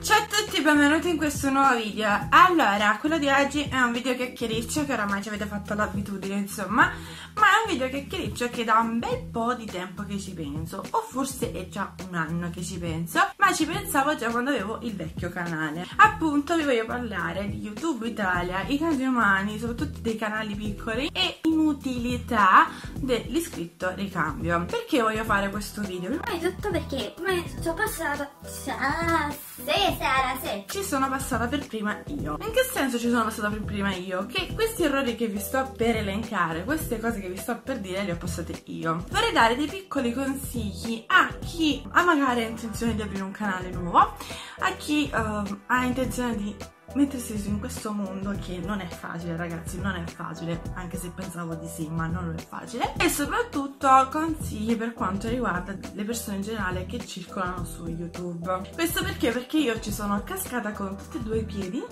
Ciao a tutti, benvenuti in questo nuovo video. Allora, quello di oggi è un video chiacchiericcio che oramai ci avete fatto l'abitudine, insomma, ma è un video chiacchiericcio che da un bel po' di tempo che ci penso, o forse è già un anno che ci penso, ma ci pensavo già quando avevo il vecchio canale. Appunto vi voglio parlare di YouTube Italia, i casi umani, soprattutto dei canali piccoli e inutilità dell'iscritto ricambio. Perché voglio fare questo video? Prima di tutto perché come sono passata... Sì. Ci sono passata per prima io. In che senso ci sono passata per prima io? Che questi errori che vi sto per elencare, queste cose che vi sto per dire, le ho passate io. Vorrei dare dei piccoli consigli a chi ha magari intenzione di aprire un canale nuovo, a chi ha intenzione di mettersi in questo mondo che non è facile, ragazzi, non è facile, anche se pensavo di sì, ma non lo è facile. E soprattutto consigli per quanto riguarda le persone in generale che circolano su YouTube. Questo perché? Perché io ci sono cascata con tutti e due i piedi,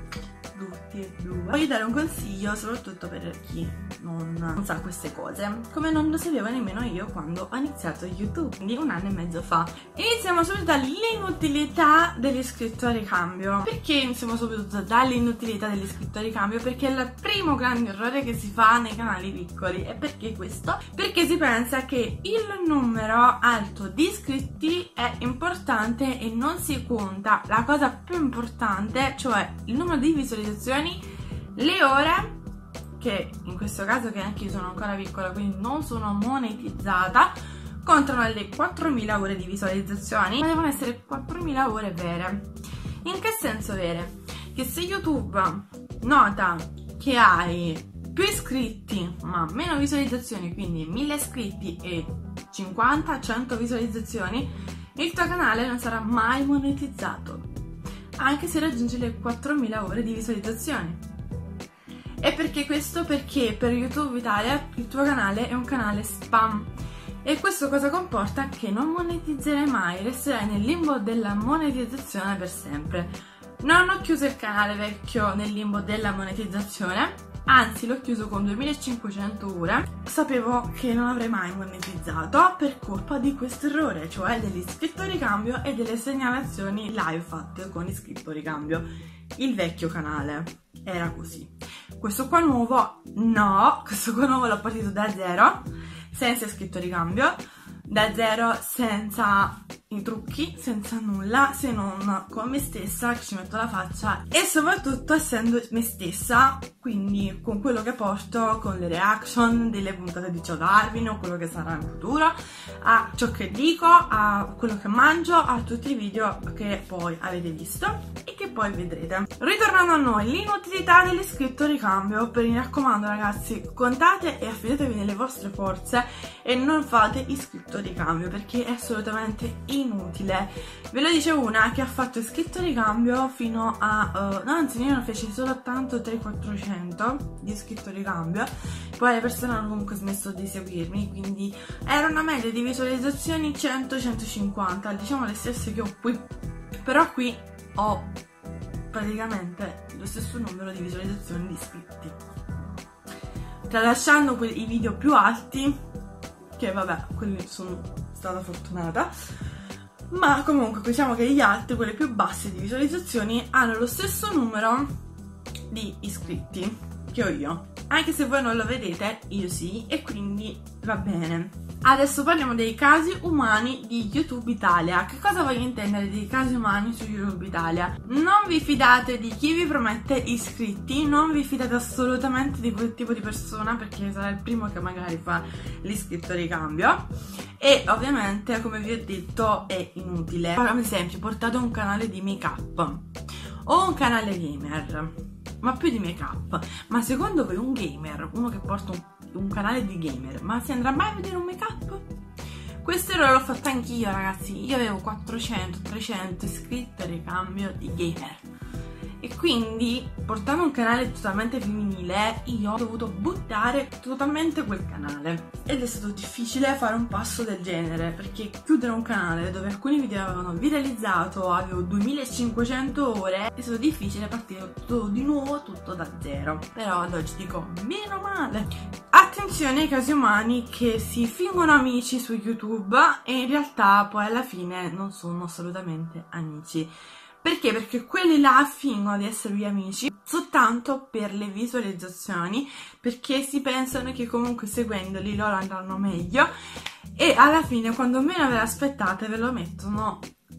tutti e due. Voglio dare un consiglio soprattutto per chi non sa queste cose, come non lo sapevo nemmeno io quando ho iniziato YouTube, quindi un anno e mezzo fa. Iniziamo subito dall'inutilità dell'iscritto a ricambio. Perché iniziamo subito dall'inutilità dell'iscritto a ricambio? Perché è il primo grande errore che si fa nei canali piccoli. E perché questo? Perché si pensa che il numero alto di iscritti è importante e non si conta la cosa più importante, cioè il numero di visualizzazioni, le ore, che in questo caso che anche io sono ancora piccola, quindi non sono monetizzata, contano le 4.000 ore di visualizzazioni, ma devono essere 4.000 ore vere. In che senso vere? Che se YouTube nota che hai più iscritti ma meno visualizzazioni, quindi 1.000 iscritti e 50-100 visualizzazioni, il tuo canale non sarà mai monetizzato, anche se raggiungi le 4.000 ore di visualizzazioni. E perché questo? Perché per YouTube Italia il tuo canale è un canale spam. E questo cosa comporta? Che non monetizzerai mai, resterai nel limbo della monetizzazione per sempre. Non ho chiuso il canale vecchio nel limbo della monetizzazione, anzi l'ho chiuso con 2500 ore. Sapevo che non avrei mai monetizzato per colpa di questo errore, cioè dell'iscritto ricambio e delle segnalazioni live fatte con iscritto ricambio. Il vecchio canale era così. Questo qua nuovo no, questo qua nuovo l'ho partito da zero, senza iscritto ricambio, da zero, senza i trucchi, senza nulla, se non con me stessa che ci metto la faccia e soprattutto essendo me stessa, quindi con quello che porto, con le reaction delle puntate di Ciao Darwin o quello che sarà in futuro, a ciò che dico, a quello che mangio, a tutti i video che poi avete visto e che poi vedrete. Ritornando a noi, l'inutilità dell'iscritto ricambio, mi raccomando ragazzi, contate e affidatevi nelle vostre forze e non fate iscritto ricambio perché è assolutamente inutile. Ve lo dice una che ha fatto iscritto ricambio fino a no, anzi io ne feci soltanto 300-400 di iscritto ricambio, poi le persone hanno comunque smesso di seguirmi, quindi era una media di visualizzazioni 100-150, diciamo le stesse che ho qui, però qui ho praticamente lo stesso numero di visualizzazioni di iscritti, tralasciando i video più alti che vabbè, quelli sono stata fortunata, ma comunque diciamo che gli altri, quelle più basse di visualizzazioni, hanno lo stesso numero di iscritti che ho io, anche se voi non lo vedete, io sì, e quindi va bene. Adesso parliamo dei casi umani di YouTube Italia. Che cosa voglio intendere dei casi umani su YouTube Italia? Non vi fidate di chi vi promette iscritti, non vi fidate assolutamente di quel tipo di persona perché sarà il primo che magari fa l'iscritto ricambio e ovviamente, come vi ho detto, è inutile. Per esempio, portate un canale di make up o un canale gamer, ma più di make up, ma secondo voi un gamer, uno che porta un canale di gamer, ma si andrà mai a vedere un make up? Questo errore l'ho fatto anch'io ragazzi, io avevo 400-300 iscritti a ricambio di gamer e quindi portando un canale totalmente femminile io ho dovuto buttare totalmente quel canale ed è stato difficile fare un passo del genere perché chiudere un canale dove alcuni video avevano viralizzato, avevo 2500 ore, è stato difficile partire di nuovo tutto da zero, però ad oggi dico meno male. Attenzione ai casi umani che si fingono amici su YouTube e in realtà poi alla fine non sono assolutamente amici. Perché? Perché quelli là fingono di esservi amici soltanto per le visualizzazioni, perché si pensano che comunque seguendoli loro andranno meglio e alla fine quando meno ve l'aspettate ve lo mettono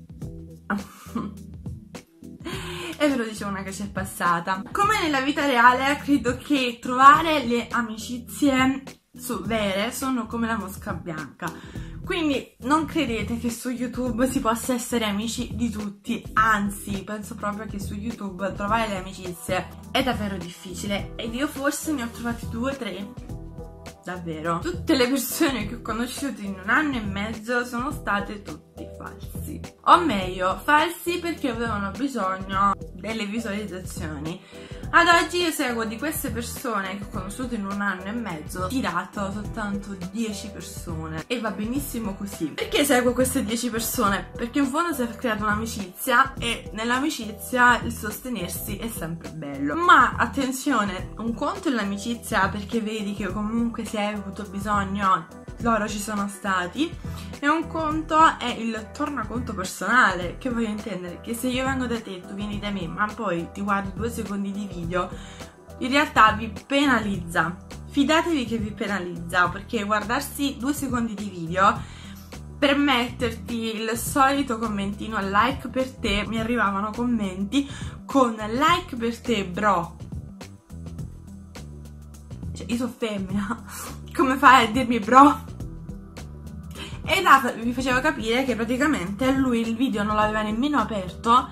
e ve lo dicevo una che c'è passata. Come nella vita reale, credo che trovare le amicizie vere sono come la mosca bianca. Quindi non credete che su YouTube si possa essere amici di tutti, anzi penso proprio che su YouTube trovare le amicizie è davvero difficile ed io forse ne ho trovati 2 o 3. Davvero. Tutte le persone che ho conosciuto in 1 anno e mezzo sono state tutti falsi. O meglio, falsi perché avevano bisogno delle visualizzazioni. Ad oggi io seguo di queste persone che ho conosciuto in 1 anno e mezzo, tirato soltanto 10 persone. E va benissimo così. Perché seguo queste 10 persone? Perché in fondo si è creata un'amicizia e nell'amicizia il sostenersi è sempre bello. Ma attenzione, un conto è l'amicizia perché vedi che comunque se hai avuto bisogno loro ci sono stati, e un conto è il tornaconto personale, che voglio intendere che se io vengo da te, tu vieni da me, ma poi ti guardi 2 secondi di video, in realtà vi penalizza. Fidatevi che vi penalizza, perché guardarsi 2 secondi di video per metterti il solito commentino like per te, mi arrivavano commenti con like per te bro, cioè io sono femmina, come fai a dirmi bro? E vi faceva capire che praticamente lui il video non l'aveva nemmeno aperto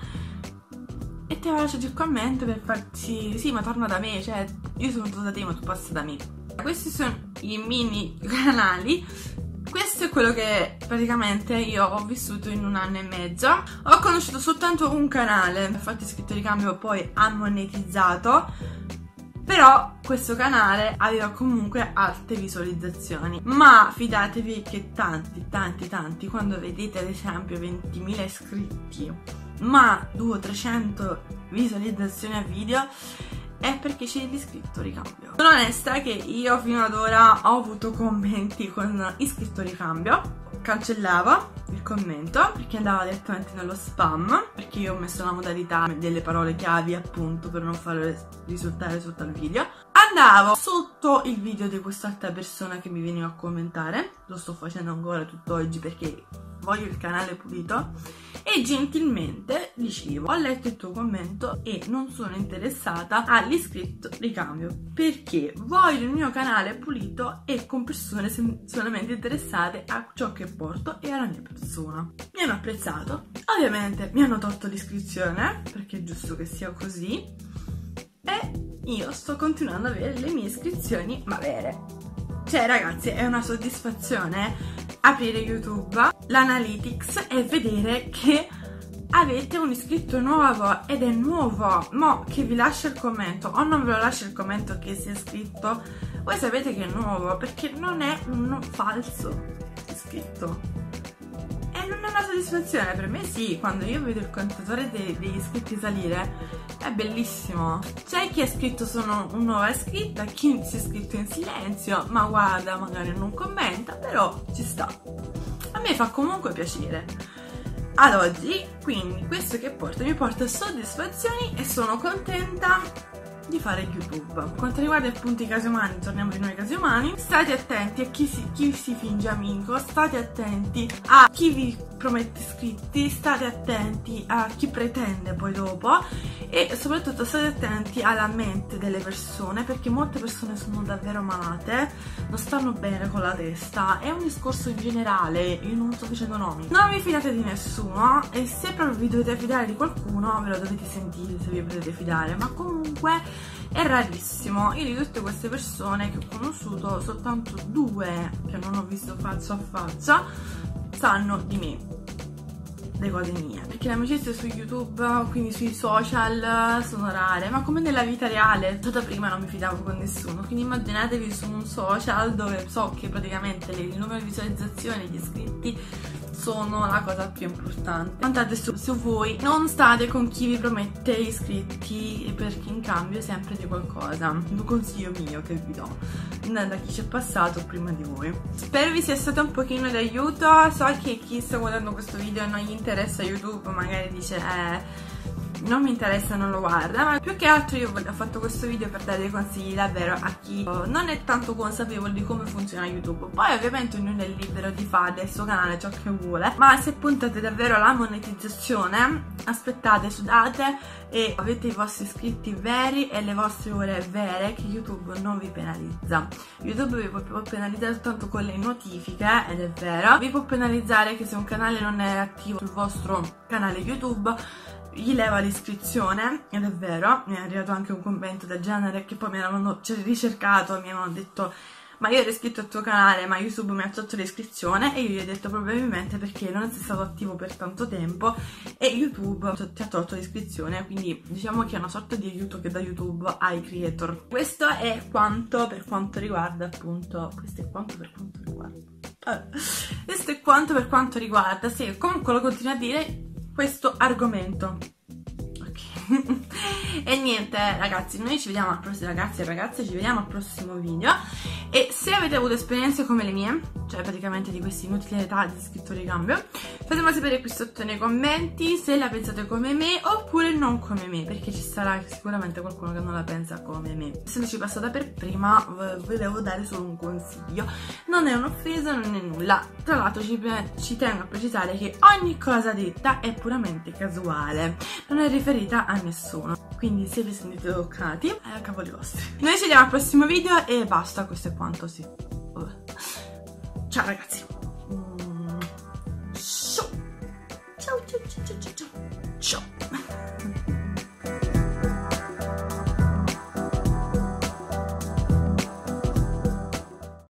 e ti aveva lasciato il commento per farci sì ma torna da me, cioè io sono venuto da te ma tu passi da me. Questi sono i mini canali. Questo è quello che praticamente io ho vissuto in 1 anno e mezzo. Ho conosciuto soltanto un canale, infatti Iscritto Ricambio poi ha monetizzato, però questo canale aveva comunque alte visualizzazioni. Ma fidatevi che tanti, quando vedete ad esempio 20.000 iscritti ma 200-300 visualizzazioni a video, è perché c'è l'iscritto ricambio. Sono onesta che io fino ad ora ho avuto commenti con iscritto ricambio, cancellavo il commento perché andava direttamente nello spam, perché io ho messo la modalità delle parole chiavi appunto per non farlo risultare sotto al video. Andavo sotto il video di quest'altra persona che mi veniva a commentare, lo sto facendo ancora tutt'oggi perché voglio il canale pulito, e gentilmente dicevo: ho letto il tuo commento e non sono interessata all'iscritto ricambio perché voglio il mio canale pulito e con persone solamente interessate a ciò che porto e alla mia persona. Mi hanno apprezzato, ovviamente mi hanno tolto l'iscrizione perché è giusto che sia così, e io sto continuando ad avere le mie iscrizioni ma vere. Cioè ragazzi, è una soddisfazione aprire YouTube, l'analytics e vedere che avete un iscritto nuovo, ed è nuovo, mo che vi lascia il commento o non ve lo lascia il commento che si è iscritto, voi sapete che è nuovo perché non è un falso iscritto. E non è una soddisfazione, per me sì, quando io vedo il contatore degli iscritti salire è bellissimo. C'è chi è iscritto solo un nuovo iscritto, chi si è iscritto in silenzio, ma guarda, magari non commenta, però ci sta. A me fa comunque piacere ad oggi, quindi questo che porta mi porta soddisfazioni e sono contenta di fare YouTube. Per quanto riguarda appunto i casi umani, torniamo di noi ai casi umani, state attenti a chi si finge amico, state attenti a chi vi promette iscritti, state attenti a chi pretende poi dopo, e soprattutto state attenti alla mente delle persone, perché molte persone sono davvero malate, non stanno bene con la testa. È un discorso in generale, io non sto dicendo nomi. Non vi fidate di nessuno, e se proprio vi dovete fidare di qualcuno ve lo dovete sentire se vi potete fidare, ma comunque è rarissimo. Io di tutte queste persone che ho conosciuto, soltanto 2 che non ho visto faccia a faccia sanno di me, le cose mie, perché le amicizie su YouTube, quindi sui social, sono rare, ma come nella vita reale. Già da prima non mi fidavo con nessuno, quindi immaginatevi su un social dove so che praticamente il numero di visualizzazioni, gli iscritti sono la cosa più importante. Contate su voi, non state con chi vi promette iscritti, perché in cambio è sempre di qualcosa. Un consiglio mio che vi do da chi ci è passato prima di voi. Spero vi sia stato un pochino d'aiuto. So che chi sta guardando questo video non gli interessa YouTube, magari dice non mi interessa, non lo guarda, ma più che altro io ho fatto questo video per dare dei consigli davvero a chi non è tanto consapevole di come funziona YouTube. Poi ovviamente ognuno è libero di fare del suo canale ciò che vuole, ma se puntate davvero alla monetizzazione, aspettate, sudate e avete i vostri iscritti veri e le vostre ore vere, che YouTube non vi penalizza. YouTube vi può penalizzare soltanto con le notifiche, ed è vero, vi può penalizzare che se un canale non è attivo sul vostro canale YouTube gli leva l'iscrizione, ed è vero, mi è arrivato anche un commento del genere, che poi mi avevano ricercato e mi avevano detto ma io ero iscritto al tuo canale ma YouTube mi ha tolto l'iscrizione, e io gli ho detto probabilmente perché non sei stato attivo per tanto tempo e YouTube ti ha tolto l'iscrizione, quindi diciamo che è una sorta di aiuto che dà YouTube ai creator. Questo è quanto per quanto riguarda appunto, questo è quanto per quanto riguarda, sì, comunque lo continuo a dire, questo argomento. Ok. E niente ragazzi, noi ci vediamo al prossimo, ragazzi e ragazze, ci vediamo al prossimo video. E se avete avuto esperienze come le mie, cioè praticamente di questa inutilità di scritto ricambio, fatemelo sapere qui sotto nei commenti se la pensate come me oppure non come me, perché ci sarà sicuramente qualcuno che non la pensa come me. Essendoci passata per prima, volevo dare solo un consiglio, non è un'offesa, non è nulla. Tra l'altro ci tengo a precisare che ogni cosa detta è puramente casuale, non è riferita a nessuno, quindi se vi sentite toccati è a cavoli vostri. Noi ci vediamo al prossimo video e basta, questo è quanto, sì. Ciao ragazzi. Ciao ciao ciao ciao ciao ciao.